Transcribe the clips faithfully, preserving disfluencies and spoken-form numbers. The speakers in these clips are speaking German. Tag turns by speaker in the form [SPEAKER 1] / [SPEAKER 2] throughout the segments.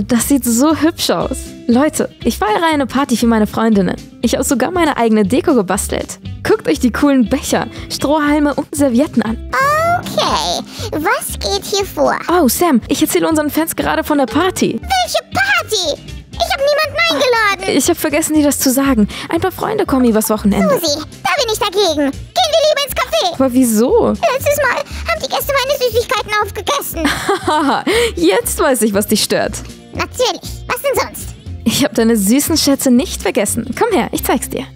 [SPEAKER 1] das sieht so hübsch aus. Leute, ich feiere eine Party für meine Freundinnen. Ich habe sogar meine eigene Deko gebastelt. Guckt euch die coolen Becher, Strohhalme und Servietten an.
[SPEAKER 2] Okay, was geht hier vor?
[SPEAKER 1] Oh, Sam, ich erzähle unseren Fans gerade von der Party.
[SPEAKER 2] Welche Party? Ich habe niemanden eingeladen.
[SPEAKER 1] Ich habe vergessen, dir das zu sagen. Ein paar Freunde kommen übers Wochenende.
[SPEAKER 2] Susi, da bin ich dagegen. Gehen wir lieber ins Café.
[SPEAKER 1] Aber wieso?
[SPEAKER 2] Letztes Mal haben die Gäste meine Süßigkeiten aufgegessen.
[SPEAKER 1] Haha, jetzt weiß ich, was dich stört.
[SPEAKER 2] Natürlich, was denn sonst?
[SPEAKER 1] Ich habe deine süßen Schätze nicht vergessen. Komm her, ich zeig's dir.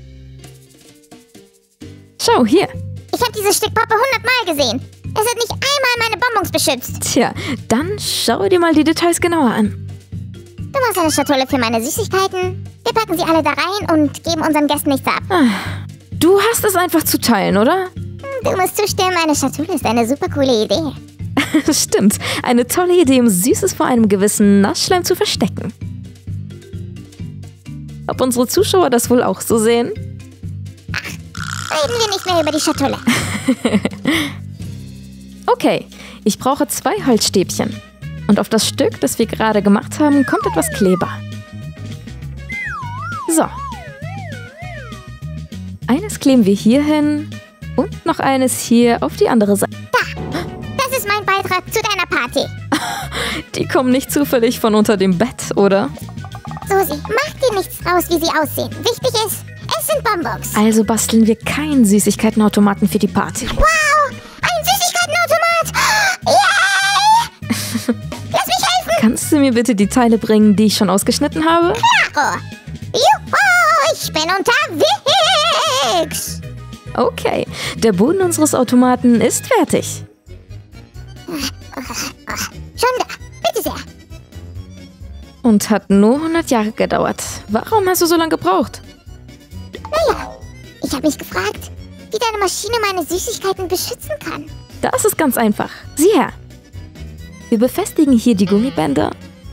[SPEAKER 1] Schau, hier.
[SPEAKER 2] Ich habe dieses Stück Pappe hundertmal gesehen. Es hat nicht einmal meine Bonbons beschützt.
[SPEAKER 1] Tja, dann schau dir mal die Details genauer an.
[SPEAKER 2] Du machst eine Schatulle für meine Süßigkeiten. Wir packen sie alle da rein und geben unseren Gästen nichts ab.
[SPEAKER 1] Du hast es einfach zu teilen, oder?
[SPEAKER 2] Du musst zustimmen, eine Schatulle ist eine super coole Idee.
[SPEAKER 1] Stimmt, eine tolle Idee, um Süßes vor einem gewissen Naschschleim zu verstecken. Ob unsere Zuschauer das wohl auch so sehen?
[SPEAKER 2] Reden wir nicht mehr über die Schatulle.
[SPEAKER 1] Okay, ich brauche zwei Holzstäbchen. Und auf das Stück, das wir gerade gemacht haben, kommt etwas Kleber. So. Eines kleben wir hier hin und noch eines hier auf die andere Seite.
[SPEAKER 2] Da, das ist mein Beitrag zu deiner Party.
[SPEAKER 1] Die kommen nicht zufällig von unter dem Bett, oder?
[SPEAKER 2] Susi, mach dir nichts draus, wie sie aussehen. Wichtig ist, es sind Bonbons.
[SPEAKER 1] Also basteln wir keinen Süßigkeitenautomaten für die Party.
[SPEAKER 2] Wow, ein Süßigkeitenautomat! Yay! Lass mich helfen!
[SPEAKER 1] Kannst du mir bitte die Teile bringen, die ich schon ausgeschnitten habe?
[SPEAKER 2] Klaro! Juhu, ich bin unterwegs!
[SPEAKER 1] Okay, der Boden unseres Automaten ist fertig.
[SPEAKER 2] Schon da, bitte sehr.
[SPEAKER 1] Und hat nur hundert Jahre gedauert. Warum hast du so lange gebraucht?
[SPEAKER 2] Naja, ich habe mich gefragt, wie deine Maschine meine Süßigkeiten beschützen kann.
[SPEAKER 1] Das ist ganz einfach. Sieh her. Wir befestigen hier die Gummibänder.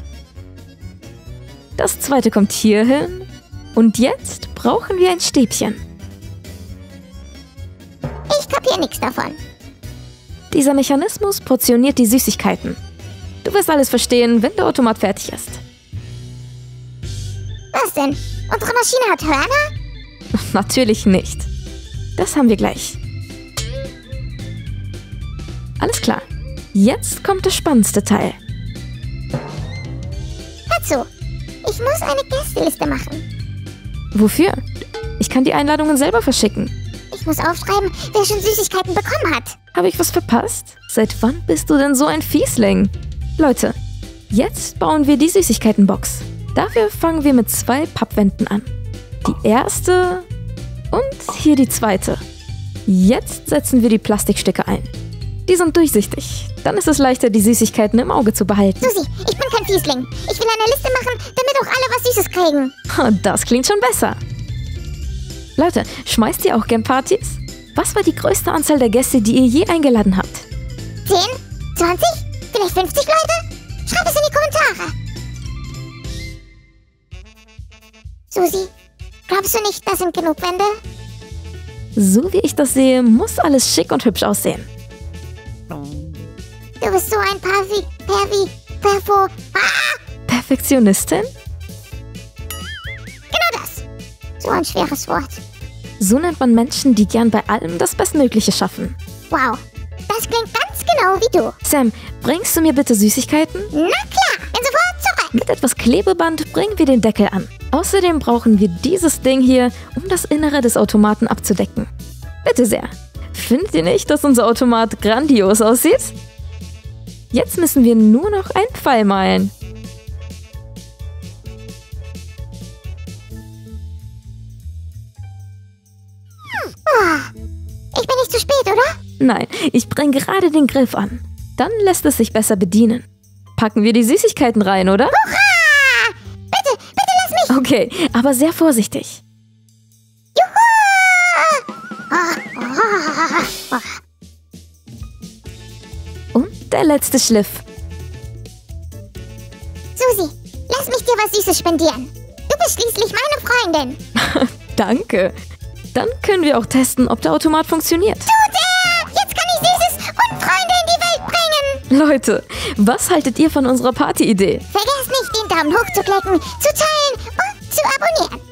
[SPEAKER 1] Das zweite kommt hier hin. Und jetzt brauchen wir ein Stäbchen.
[SPEAKER 2] Ich kapiere nichts davon.
[SPEAKER 1] Dieser Mechanismus portioniert die Süßigkeiten. Du wirst alles verstehen, wenn der Automat fertig ist.
[SPEAKER 2] Was denn? Unsere Maschine hat Hörner?
[SPEAKER 1] Natürlich nicht. Das haben wir gleich. Alles klar. Jetzt kommt das spannendste Teil.
[SPEAKER 2] Hör zu, ich muss eine Gästeliste machen.
[SPEAKER 1] Wofür? Ich kann die Einladungen selber verschicken.
[SPEAKER 2] Ich muss aufschreiben, wer schon Süßigkeiten bekommen hat.
[SPEAKER 1] Habe ich was verpasst? Seit wann bist du denn so ein Fiesling? Leute, jetzt bauen wir die Süßigkeitenbox. Dafür fangen wir mit zwei Pappwänden an. Die erste und hier die zweite. Jetzt setzen wir die Plastikstücke ein. Die sind durchsichtig. Dann ist es leichter, die Süßigkeiten im Auge zu behalten.
[SPEAKER 2] Susi, ich bin kein Fiesling. Ich will eine Liste machen, damit auch alle was Süßes kriegen.
[SPEAKER 1] Das klingt schon besser. Leute, schmeißt ihr auch gern Partys? Was war die größte Anzahl der Gäste, die ihr je eingeladen habt?
[SPEAKER 2] zehn? zwanzig? Vielleicht fünfzig Leute? Schreib es in die Kommentare. Susi, glaubst du nicht, das sind genug Wände?
[SPEAKER 1] So wie ich das sehe, muss alles schick und hübsch aussehen.
[SPEAKER 2] Du bist so ein Pervi... Pervi... Perfo... Ah!
[SPEAKER 1] Perfektionistin?
[SPEAKER 2] Genau das. So ein schweres Wort.
[SPEAKER 1] So nennt man Menschen, die gern bei allem das Bestmögliche schaffen.
[SPEAKER 2] Wow, das klingt ganz genau wie du.
[SPEAKER 1] Sam, bringst du mir bitte Süßigkeiten?
[SPEAKER 2] Na klar, bin sofort zurück.
[SPEAKER 1] Mit etwas Klebeband bringen wir den Deckel an. Außerdem brauchen wir dieses Ding hier, um das Innere des Automaten abzudecken. Bitte sehr. Findet ihr nicht, dass unser Automat grandios aussieht? Jetzt müssen wir nur noch einen Pfeil malen.
[SPEAKER 2] Ich bin nicht zu spät, oder?
[SPEAKER 1] Nein, ich bringe gerade den Griff an. Dann lässt es sich besser bedienen. Packen wir die Süßigkeiten rein, oder?
[SPEAKER 2] Hurra! Bitte, bitte lass mich!
[SPEAKER 1] Okay, aber sehr vorsichtig.
[SPEAKER 2] Juhu! Oh, oh, oh.
[SPEAKER 1] Und der letzte Schliff.
[SPEAKER 2] Susi, lass mich dir was Süßes spendieren. Du bist schließlich meine Freundin.
[SPEAKER 1] Danke. Dann können wir auch testen, ob der Automat funktioniert.
[SPEAKER 2] Tut er! Jetzt kann ich Süßes und Freunde in die Welt bringen.
[SPEAKER 1] Leute, was haltet ihr von unserer Partyidee?
[SPEAKER 2] Vergesst nicht, den Daumen hoch zu klicken, zu teilen und zu abonnieren.